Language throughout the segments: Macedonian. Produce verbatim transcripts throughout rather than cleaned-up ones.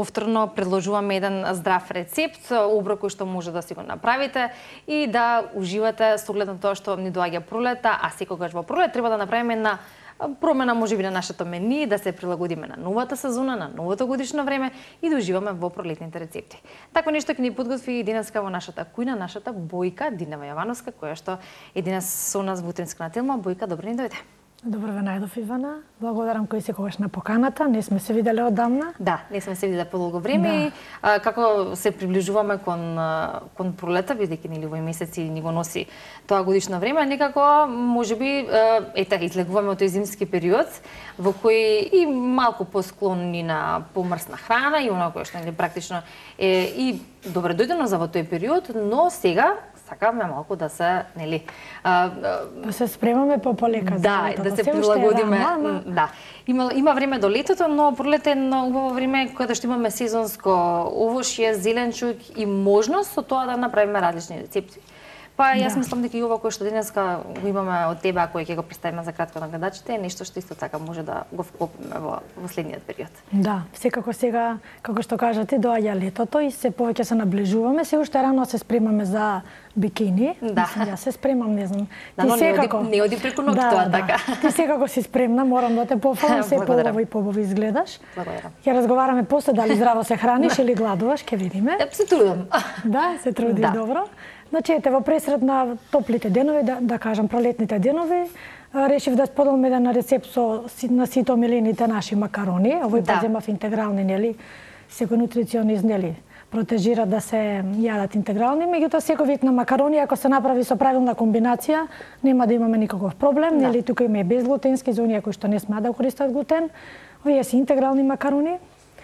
повторно предложуваме еден здрав рецепт, оброк кој што може да си го направите и да уживате со оглед на тоа што ни доаѓа пролета, а секогаш во пролет треба да направиме една промена можеби на нашето мени, да се прилагодиме на новата сезона, на новото годишно време и да уживаме во пролетните рецепти. Такво нешто ќе ни подготви и денеска во нашата кујна, нашата Бојка Динева Јовановска, која што е денес со нас во утринска на Телма. Бојка, добро ни дојде. Добро ве најдов, Ивана. Благодарам кој секогаш на поканата. Не сме се виделе одамна. Да, не сме се виделе подолго време да. И а, како се приближуваме кон кон пролета, бидејќи нели овој месец и ни го носи тоа годишно време, некако можеби ете излегуваме од тој зимски период во кој и малку посклонни на помрсна храна и она кое што нели практично е и добре дојдено за во тој период, но сега сакаме малку да се, нели, а, да се спремаме по-полека за да, летото. да се прилагодиме. Рано, да. Има има време до летото, но пролет е едно убаво време кога што имаме сезонско овошје, зеленчук и можност со тоа да направиме различни рецепти. Па јас да. Мислам дека и ова кој што денеска го имаме од тебе, а кој ќе го представиме за кратко на гледачите, е нешто што исто така може да го вкопиме во во следниот период. Да, секако сега, како што кажате, доаѓа летото и се повеќе се наближуваме, се уште рано се спремаме за бикини. Да. Мислам, јас се спремам, не знам. Да, ти но секако не оди, не оди преку ноќ да, тоа да. така. Ти секако си спремна, морам да те пофалам, се побаво и побаво изгледаш. Благодарам. Ќе разговараме после дали здраво се храниш или гладуваш, ќе видиме. Да, се трудам. Да, се трудиш да. Добро. Значи, ете, во пресред на топлите денови, да, да кажам пролетните денови, решив да споделам еден рецепт со на сите омилените наши макарони. Овој да. Пат земав интегрални, нели, секој нутриционист, нели, протежира да се јадат интегрални, меѓутоа секој вид на макарони ако се направи со правилна комбинација, нема да имаме никаков проблем, да. Нели, тука има и безглутенски за оние кои што не смеат да користат глутен. Овие се интегрални макарони.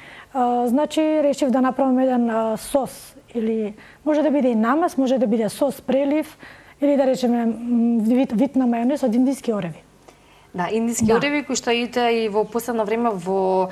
А, значи, решив да направам еден а, сос или може да биде и намаз, може да биде сос прелив или да речеме вид, вид на мајонез од индиски ореви. Да, индиски да. Ореви кои што ите и во последно време во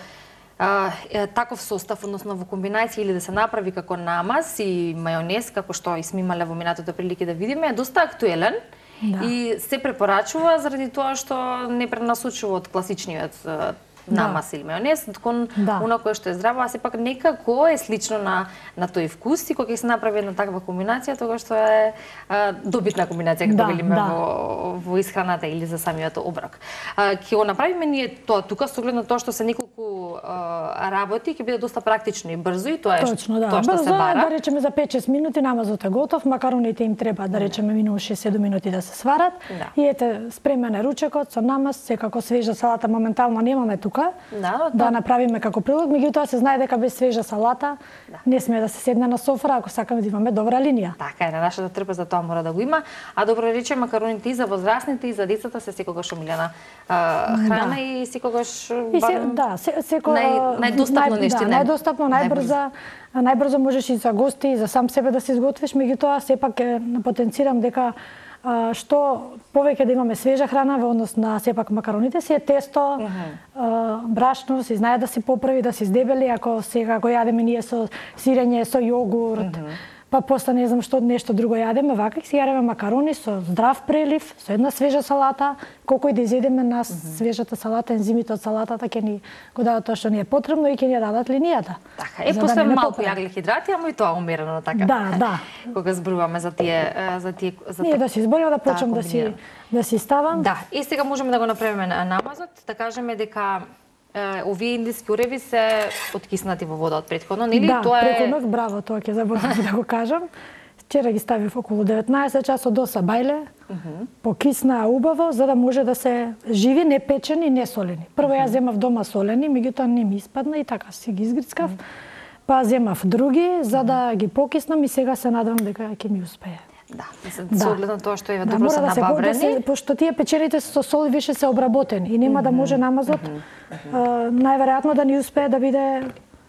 а, е, таков состав, односно во комбинација или да се направи како намаз и мајонез, како што и сме имале во минатото прилики да видиме, е доста актуелен. Да. И се препорачува заради тоа што не пренасочува од класичниот намаз да. Или мајонез, кон да. Она кое што е здраво, а сепак некако е слично на на тој вкус и кога ќе се направи една таква комбинација, тоа што е а, добитна комбинација како да, велиме да. Во во исхраната или за самиот оброк. А, ќе го направиме ние тоа тука со оглед на тоа што се неколку а, работи, ќе биде доста практично и брзо и тоа е точно, да. Тоа што брзо, се бара. Да речеме за пет-шест минути намазот е готов, макароните им треба да речеме минимум шест-седум минути да се сварат. Да. И ете спремен е ручекот со намаз, секако свежа салата моментално немаме тука. Да, да направиме како прилог, меѓутоа се знае дека без свежа салата да. Не сме да се седне на софра ако сакаме да имаме добра линија. Така е, на нашата трпеза тоа мора да го има, а добро рече макароните и за возрастните и за децата се секогаш омилена а, храна да. И секогаш и се, да, се, секо нај, најдостапно нај, нешто, да, најдостапно, најбрза, најбрзо можеш и за гости и за сам себе да се изготвиш, меѓутоа сепак е потенцирам дека А, што повеќе да имаме свежа храна во однос на сепак макароните си е тесто, uh -huh. а, брашно, се знае да се поправи, да се издебели, ако сега го јадеме ние со сирење, со јогурт, uh -huh. па после не знам што нешто друго јадеме, вака си јадеме макарони со здрав прелив, со една свежа салата, колку и да изедеме нас uh -huh. свежата салата, ензимите од салатата ќе ни го дадат тоа што ни е потребно и ќе ни ја дадат линијата. Така, е после да малку јаглехидрати, ама и тоа умерено така. Да, да. Кога зборуваме за тие за тие за ние да се изборуваме да почнам да си да си ставам. Да, и сега можеме да го направиме на намазот, да кажеме дека овие индиски ореви се откиснати во вода од претходно, нели? Да, тоа е преку ноќ, браво, тоа ќе заборавам да го кажам. Вчера ги ставив околу деветнаесет часот до сабајле, uh -huh. покиснаа убаво, за да може да се живи, не печени, не солени. Прво uh -huh. ја земав дома солени, меѓутоа не ми испадна и така си ги изгрицкав. Uh -huh. Па земав други, за да ги покиснам и сега се надевам дека ќе ми успее. Да, да. Со оглед на тоа што е да, добро се да набаврени. Се, да се, пошто тие печените со сол више се обработени и нема mm -hmm. да може намазот mm -hmm. најверојатно да ни успее да биде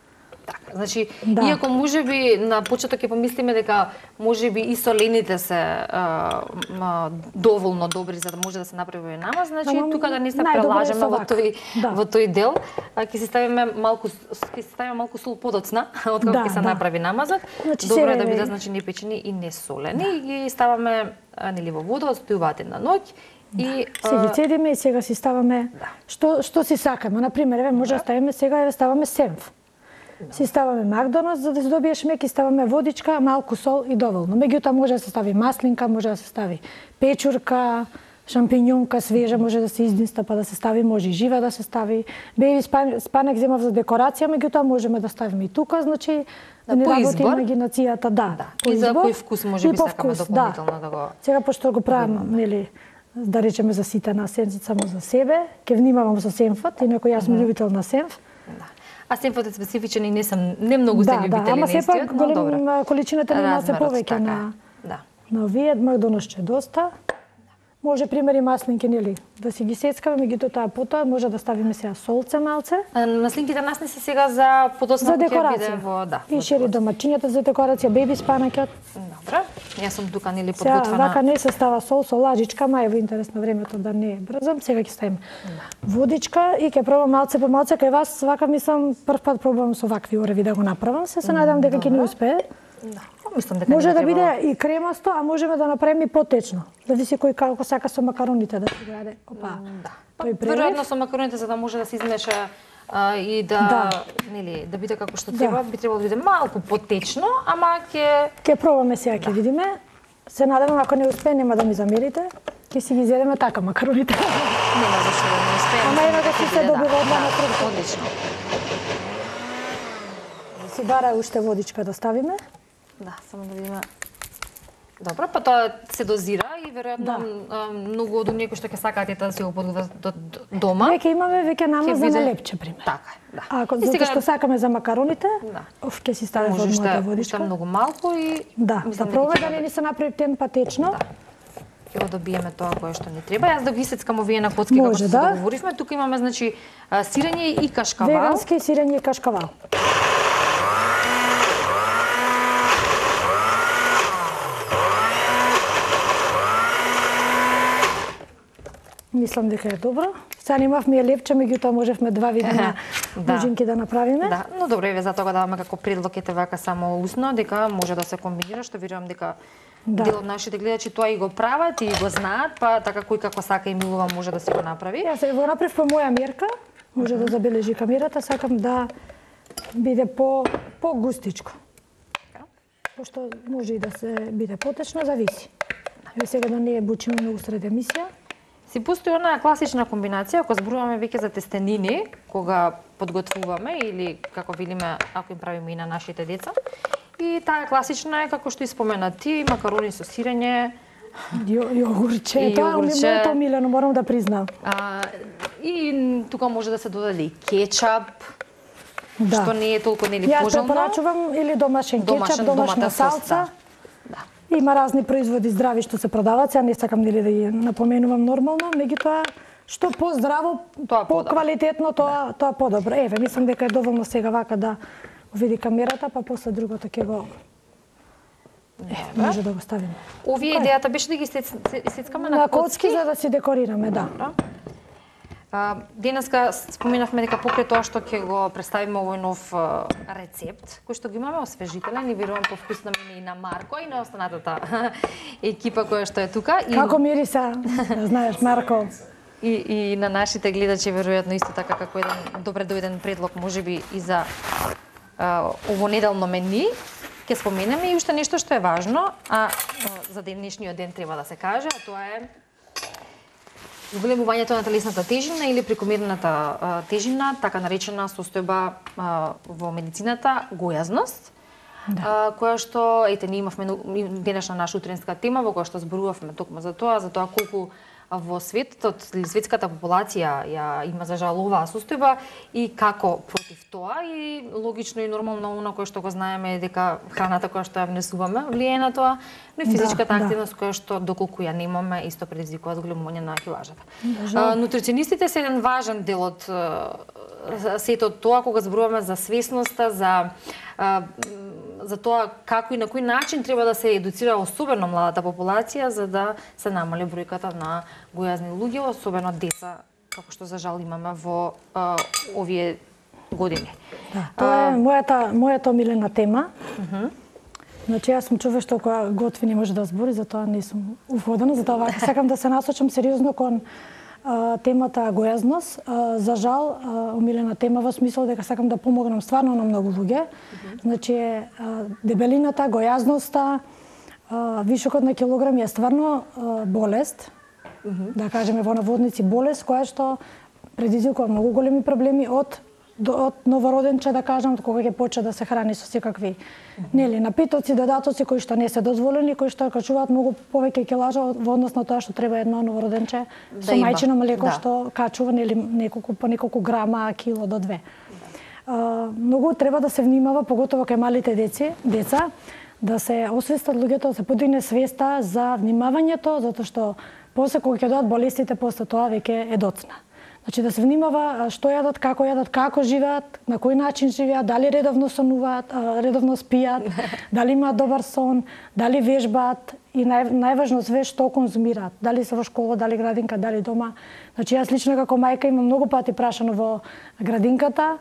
така. Значи, да. Иако можеби на почеток ќе помислиме дека можеби и солените се а, а, доволно добри за да може да се направи намаз, значи да, тука да не се прелажеме во тој да. Во тој дел, ќе си ставиме малку ќе си ставиме малку сол подоцна од кога да, ќе се да. Направи намазот. Значи, добро е да биде значи не печени и не солени да. И ги ставаме нели во вода, отстојуваат една ноќ. И да. Се ги цедиме и сега си ставаме да. што што си сакаме. На пример, еве може да ставиме сега еве ставаме сенф. Си ставаме Макдоналдс за да се добиеш мек и ставаме водичка, малку сол и доволно. Меѓутоа може да се стави маслинка, може да се стави печурка, шампинјонка свежа, може да се издинста па да се стави, може и жива да се стави. Беби спанек земав за декорација, меѓутоа можеме да ставиме и тука, значи да не работи имагинацијата, да. И за кој вкус може би сакаме дополнително да го. Сега пошто го правам, нели, да речеме за сите на сенф само за себе, ќе внимавам со сенфот, инаку јас сум љубител на сенф. А сенфот е специфичен и не сум не многу се љубители на нестиот, но добро. Да, ама сепак голем количината нема се повеќе на на овие, Макдоналдс е доста. Може примери маслинки, нели, да си ги сецкаме, меѓутоа таа потоа може да ставиме сега солце малце. А, маслинките нас не се сега за подоцна за декорација. Во, да, и шери домачињата за декорација, беби спанакот. Добро. Јас сум тука нели подготвена. Сега вака не се става сол со лажичка, мај во интерес на времето да не брзам. Сега ќе ставим да. водичка и ќе пробам малце по малце кај вас. Вака мислам прв пат пробувам со вакви уреви да го направам. Се се надевам дека ќе ни успее. Да. Мислам дека може да треба... биде и кремасто, а можеме да направиме и потечно. Зависи кој како сака со макароните да се граде. Опа. Да. Тој веројатно со макароните за да може да се измеша а, и да, да нели да биде како што треба, да. би требало да биде малку потечно, ама ќе ќе пробаме сега ќе да. видиме. Се надевам ако не успее нема да ми замерите. Ќе си ги изедеме така макароните. Нема зашто да не успееме. Ама има да си се добива од на прв. Одлично. Си бара уште водичка да ставиме. Да, само да видиме. Добро, па тоа се дозира и веројатно да. многу од оние кои што ќе сакаат да се го подготват дома. Веќе имаме веќе намазано биде... лепче пример. Така е, да. А ако затоа сега... што сакаме за макароните, да. оф ќе си стави во мојата водичка. Може многу малку и да, да пробаме да не ни се направи темпатечно. Да. Ќе го добиеме тоа кое што ни треба. Јас да ги исецкам овие на коцки како што се да. договоривме. Тука имаме значи сирење и кашкавал. Вегански сирење и кашкавал. Мислам дека е добро. Сега немавме лепче, меѓутоа можевме два вида на бужинки да направиме. Да, но добро е за тоа даваме како предлог ете вака само усно, дека може да се комбинира, што верувам дека да. дел од нашите гледачи тоа и го прават и го знаат, па така кој како сака и милува може да се го направи. Јас го направив по моја мерка, може да забележи камерата, сакам да биде по по густичко. Пошто може и да се биде потечно, зависи. Еве сега да не бучиме многу сред емисија. Си постои онаа класична комбинација, ако зборуваме веќе за тестенини, кога подготвуваме или како велиме, ако им правиме и на нашите деца. И таа класична е како што и спомена ти, макарони со сирење, јогурче, тоа ми е моето милено, морам да признам. А, и тука може да се додаде и кетчап, да. што не е толку нели пожелно. Јас препорачувам или домашен кетчап, домашна салца. Има разни производи здрави што се продаваат, сега не сакам нели да ги напоменувам нормално, меѓутоа што поздраво, поквалитетно, тоа тоа подобро. Еве, мислам дека е доволно сега вака да види камерата, па после другото ќе го Е, може да го ставиме. Овие идејата беше да ги сецкаме на, на коцки, коцки за да си декорираме, да. А, денеска споменавме дека покрај тоа што ќе го представиме овој нов а, рецепт, кој што го имаме освежителен и верувам по вкус на мене и на Марко и на останатата екипа која што е тука. И... Како мириса, знаеш, Марко. И, и на нашите гледачи веројатно исто така како еден добре дојден предлог можеби и за а, ово неделно мени. Ќе споменеме и уште нешто што е важно, а за денешниот ден треба да се каже, а тоа е зголемувањето на телесната тежина или прекомерната тежина, така наречена состојба во медицината гојазност, да. која што, ете, ние имавме денешна наша утренска тема во која што зборувавме токму за тоа, за тоа колку во светот, светската популација ја има за жал оваа состојба и како против тоа и логично и нормално оно кое што го знаеме е дека храната која што ја внесуваме влијае на тоа, но и физичката да, активност да. која што доколку ја немаме исто предизвикува зголемување на килажата. Да, нутриционистите се еден важен дел од сето тоа кога зборуваме за свесноста, за за тоа како и на кој начин треба да се едуцира особено младата популација за да се намали бројката на гојазни луѓе, особено деца, како што за жал имаме во а, овие години. Да, тоа е мојата мојата омилена тема. Uh -huh. Значи јас сум човек што кога готви не може да збори, затоа не сум уфодена, затоа вака сакам да се насочам сериозно кон темата гојазност. За жал, омилена тема во смисол дека сакам да помогнам стварно на многу луѓе. Значи, дебелината, гојазноста, вишокот на килограми е стварно болест. Да кажеме во наводници болест која што предизвикува многу големи проблеми од од новороденче, да кажам, кога ќе почне да се храни со секакви нели напитоци, додатоци кои што не се дозволени, кои што качуваат многу повеќе килажа во однос на тоа што треба едно новороденче да со мајчино млеко да. Што качува нели неколку по неколку грама, кило до две. А, многу треба да се внимава, поготово кај малите деци, деца, да се освестат луѓето, да се подигне свеста за внимавањето, затоа што после кога ќе дојдат болестите, после тоа веќе е доцна. Значи да се внимава што јадат, како јадат, како живеат, на кој начин живеат, дали редовно сонуваат, редовно спијат, дали имаат добар сон, дали вежбаат и нај, најважно све што конзумираат, дали се во школа, дали градинка, дали дома. Значи јас лично како мајка имам многу пати прашано во градинката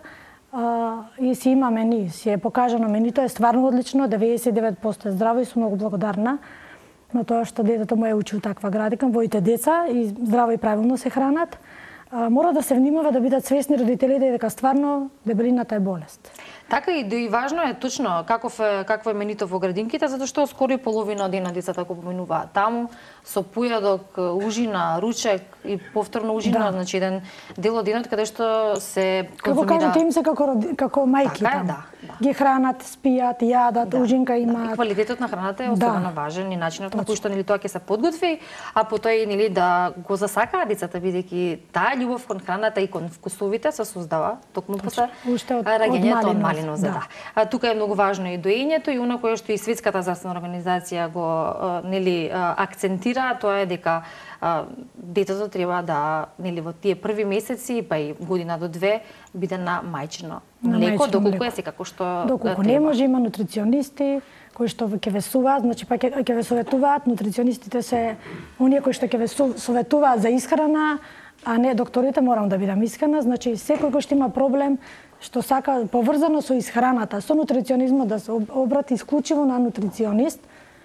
а, и си има мени, си е покажано менито, е стварно одлично, деветдесет и девет проценти е здраво и сум многу благодарна на тоа што детето му е учил таква градинка, моите деца и здраво и правилно се хранат. А, мора да се внимава да бидат свесни родителите дека стварно дебелината е болест. Така и, и важно е точно каков е, какво е менито во градинките, затоа што скоро и половина од дена децата го поминуваат таму, со појадок, ужина, ручек и повторно ужина, да. Значи еден дел од денот каде што се конзумира. Како кажете им се како, како мајки така, таму. Да, да. Ги хранат, спијат, јадат, да, ужинка имаат. Да. И квалитетот на храната е особено да. Важен и начинот на кој што нели тоа ќе се подготви, а потоа и нели да го засакаат децата бидејќи таа љубов кон храната и кон вкусовите се создава токму после раѓањето од мали. Да. Да. А, тука е многу важно и доењето и она кое што и Светската здравствена организација го нели акцентира, тоа е дека а, детето треба да нели во тие први месеци па и година до две биде на мајчино млеко, доколку е секако што доколку не може, има нутриционисти кои што ќе ве советуваат, значи па ќе ве советуваат, нутриционистите се оние кои што ќе ве советуваат за исхрана, а не докторите. Морам да бидам искрена, значи секој кој што има проблем што сака поврзано со исхраната, со нутриционизмот, да се обрати исклучиво на нутриционист,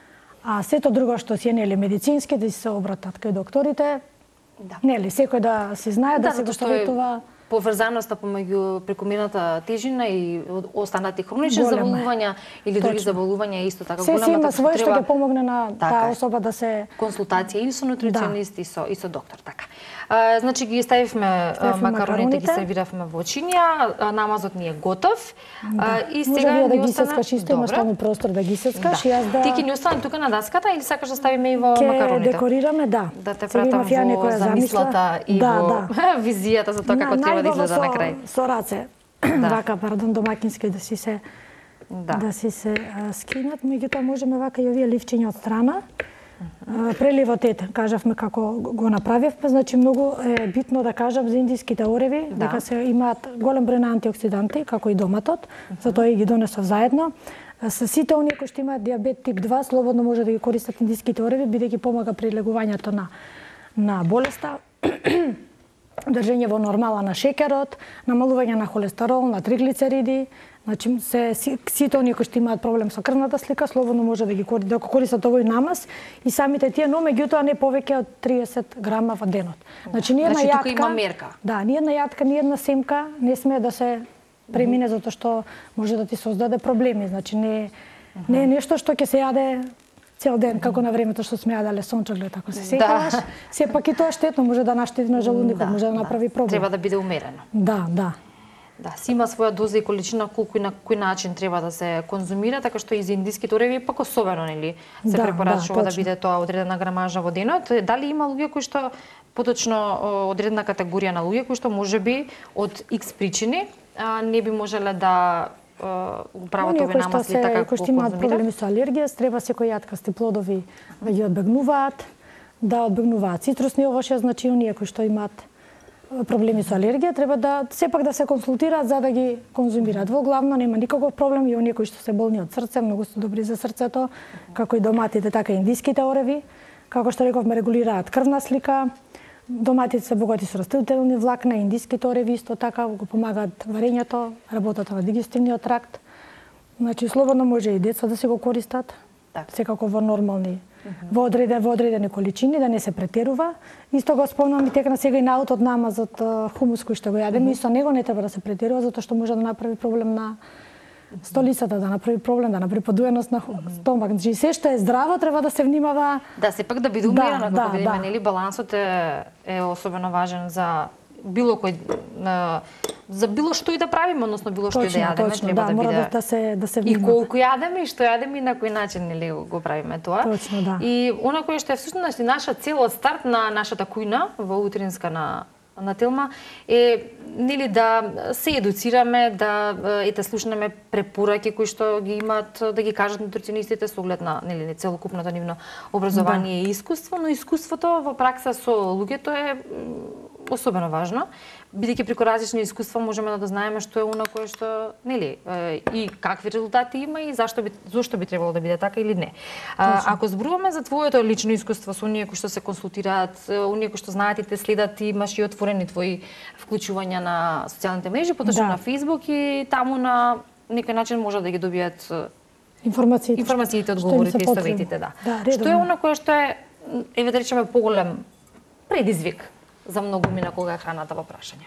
а сето друго што си е нели медицински да се обратат кај докторите. Да. Нели секој да се знае да, да се го советува. Поврзаноста помеѓу прекомерната тежина и останати хронични заболувања или други заболувања е исто така голема. Се има свој што ќе помогне на таа особа да се консултација и со нутриционист да. и со и со доктор, така. А, значи ги ставивме макароните, ги сервиравме во чинија, намазот ни е готов. Да. А, и сега може да ги сескаш, исто имаш таму простор да ги сескаш да. И јас да. Ти ќе ни остане тука на даската или сакаш да ставиме и во ке макароните? Ќе декорираме, да. Да те пратам во замислата и да, во да. Визијата за тоа како треба да изгледа на крај. Со раце. Да. Вака, пардон, домакински да си се да, да си се а, скинат, меѓутоа можеме вака и овие ливчиња од страна. Uh-huh. Преливот ете, кажавме како го направивме, значи многу е битно да кажам за индиските ореви, да. Дека се имаат голем број на антиоксиданти, како и доматот, uh-huh. Затоа и ги донесов заедно. Со сите оние кои што имаат диабет тип два, слободно може да ги користат индиските ореви, бидејќи помага при легувањето на на болеста. Држење во нормала на шекерот, намалување на холестерол, на триглицериди, значи се сите оние кои што имаат проблем со крвната слика, слободно може да ги користат, да користат овој намаз и самите тие, но меѓутоа не повеќе од триесет грама во денот. Значи ние значи, на јатка, тука има мерка. Да, ние на јатка, ние на семка не сме да се премине затоа што може да ти создаде проблеми, значи не не е нешто што ќе се јаде цел ден, како на времето што сме јаделе сончоглед, ако се сеќаваш, да. Сепак и тоа штетно може да наштети на желудникот, да, може да направи проблем. Треба да биде умерено. Да, да. Да, си има своја доза и количина колку и на кој начин треба да се конзумира, така што и за индиските ореви пак особено нели се да, препорачува да, да биде тоа одредена грамажа во денот. Дали има луѓе кои што поточно одредена категорија на луѓе кои што можеби од X причини а, не би можеле да прават овие намасли така како кои што имаат проблеми со алергија, треба секој јаткасти плодови да ги одбегнуваат, да одбегнуваат цитрусни овошја, значи оние кои што имаат проблеми со алергија треба да сепак да се консултираат за да ги конзумираат. Во главно нема никаков проблем и оние кои што се болни од срце, многу се добри за срцето, како и доматите, така и индиските ореви, како што рековме регулираат крвна слика. Доматите се богати со растителни влакна, индиските ореви исто така го помагаат варењето, работата на дигестивниот тракт. Значи слободно може и деца да се го користат. Так. Секако во нормални во одредени во одредени количини, да не се претерува. Исто го спомнам и текна сега и наутот намазот хумус кој што го јадеме, и со него не треба да се претерува затоа што може да направи проблем на столицата, да направи проблем, да направи подуеност на стомак. Значи се што е здраво треба да се внимава. Да, сепак да биде умерено, да, како видиме, да. нели балансот е е особено важен за било кој за било што и да правиме, односно било што и да јадеме, точно, треба да, да мора биде да, да се да се и внимава. колку јадеме и што јадеме и на кој начин нели го правиме тоа. Точно, да. И она кое што е всушност наша цел од старт на нашата кујна во утринска на на Телма е нели да се едуцираме, да ете слушнеме препораки кои што ги имаат да ги кажат нутриционистите со оглед на нели целокупното нивно образование да. И искуство, но искуството во пракса со луѓето е особено важно, бидејќи преку различни искуства можеме да дознаеме што е она кое што нели и какви резултати има и зашто би зошто би требало да биде така или не. А, ако зборуваме за твоето лично искуство со оние кои што се консултираат, оние кои што знаат и те следат, и имаш и отворени твои вклучувања на социјалните мрежи, поточно да. На Facebook и таму на некој начин може да ги добијат информациите, информациите, одговорите и советите, да. да што е она кое што е еве да речеме поголем предизвик за многумина кога е храната во прашање?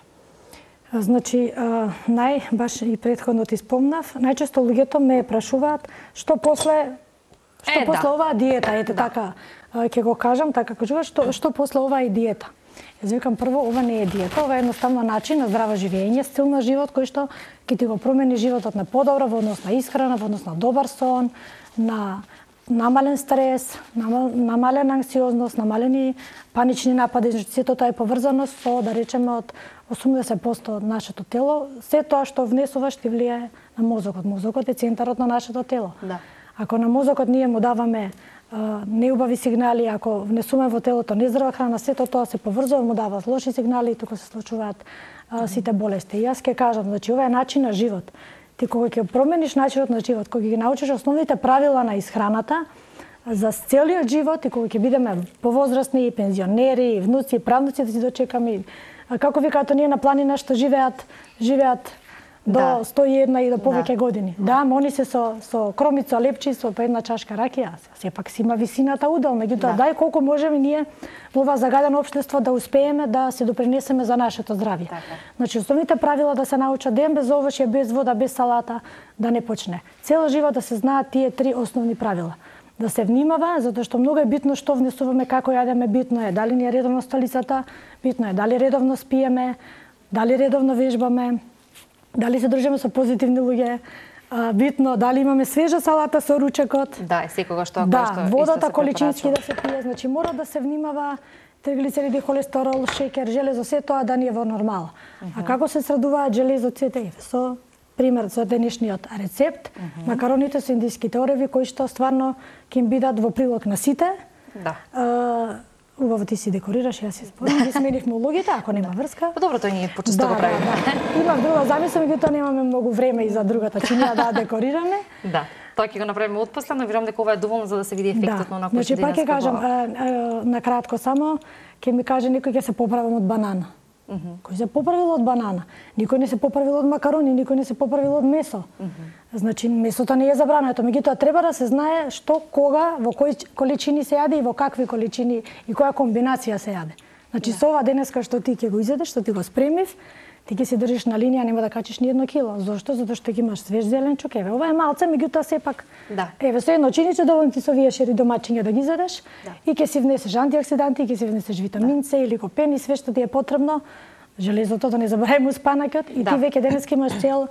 Значи, нај, баш и претходно ти спомнав, најчесто луѓето ме прашуваат што после што е, после да. Оваа диета, ете да. Така, ќе го кажам, така кажува, што што после оваа и диета. Јас викам прво, ова не е диета, ова е едноставно начин на здраво живење, стил на живот кој што ќе ти го промени животот на подобро во однос на исхрана, во однос на добар сон, на намален стрес, намалена анксиозност, намалени панични напади, значи сето тоа е поврзано со, да речеме, од осумдесет проценти од нашето тело. Се тоа што внесуваш ти влијае на мозокот. Мозокот е центарот на нашето тело. Да. Ако на мозокот ние му даваме а, неубави сигнали, ако внесуваме во телото нездрава храна, сето тоа се поврзува, му дава лоши сигнали и тука се случуваат а, сите болести. И јас ќе кажам, значи ова е начин на живот. Ти кога ќе промениш начинот на живот, кога ги научиш основните правила на исхраната за целиот живот и кога ќе бидеме повозрастни, пензионери, внуци, правнуци да си дочекаме, како викаат оние на планина што живеат живеат до да. сто и една и до повеќе да. Години. Да, они се со со кромица, лепчи, со по една чашка ракија. Сепак си има висината удел, меѓутоа да. Дај колку можеме ние во ова загадено општество да успееме да се допринесеме за нашето здравје. Така. Значи основните правила да се научат ден без овошје, без вода, без салата, да не почне. Цел живот да се знаат тие три основни правила. Да се внимава, затоа што многу е битно што внесуваме, како јадеме, битно е дали ни е редовно столицата, битно е дали редовно спиеме, дали редовно вежбаме, дали се дружиме со позитивни луѓе, а, битно дали имаме свежа салата со ручекот. Да, и секогаш тоа да, што водата количински да се пие, значи мора да се внимава триглицериди, холестерол, шекер, железо, се тоа да ни е во нормала. Uh -huh. А како се средуваат железоците? Со пример за денешниот рецепт, uh -huh. макароните со индиските ореви кои што стварно ќе им бидат во прилог на сите. Да. А, убаво ти си декорираш, јас си спомнам, ги сменивме улогите, ако нема врска. Па добро, тоа ние почесто да, го правиме. Да, да. Имам друга замисла, меѓутоа немаме многу време и за другата чинија да декорираме. Да. Тоа ќе го направиме отпосле, но верувам дека ова е доволно за да се види ефектот да. на значи, кој што денес. Значи, пак ќе кажам, а, а, на кратко само, ќе ми каже некој ќе се поправам од банана. Uh -huh. Кој се поправил од банана? Никој не се поправил од макарони, никој не се поправил од месо. Uh -huh. Значи, месото не е забрането, меѓутоа треба да се знае што, кога, во кои количини се јаде и во какви количини и која комбинација се јаде. Значи, yeah. со ова денеска што ти ќе го изедеш, што ти го спремив, ти ќе се држиш на линија, нема да качиш ни едно кило. Зошто? Затоа што ќе имаш свеж зеленчук, еве, ова е малце, меѓутоа сепак. Да. Еве, со едно чиниче доволно ти со овие шери домачиња да ги изедеш да. И ќе си внесеш антиоксиданти, ќе си внесеш витамин С или ликопен и све што ти е потребно. Железото да не забравиме успанакот и да. Ти веќе денеска имаш цел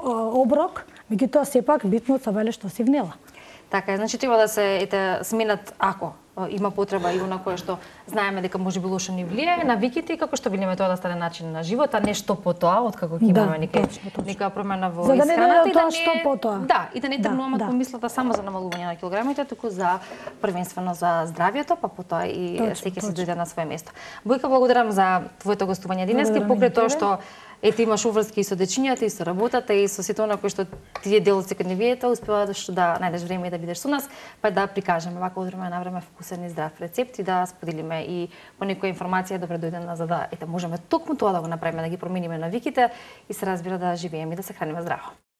оброк, меѓутоа сепак битно сабеле што си внела. Така е, значи треба да се ете сменат ако има потреба и она кое што знаеме дека може би лошо ни влијае навиките и како што видиме тоа да стане начин на живот, а нешто по тоа, откако ќе имаме да, нека нека промена во за да не исхраната и да не што по тоа. Да, и да не тргнуваме да, да. Помислата само за намалување на килограмите, туку за првенствено за здравјето, па потоа и секој се дојде на свое место. Бојка, благодарам за твоето гостување денеска и покрај тоа што ете имаш уврски и со дечињата и со работата и со сето она кој што тие дел од секојдневието успеваш да најдеш време да бидеш со нас, па да прикажеме вака од време на време вкусен и здрав рецепт и да споделиме и по некоја информација добре дојдена за да ете можеме токму тоа да го направиме, да ги промениме навиките и се разбира да живееме и да се храниме здраво.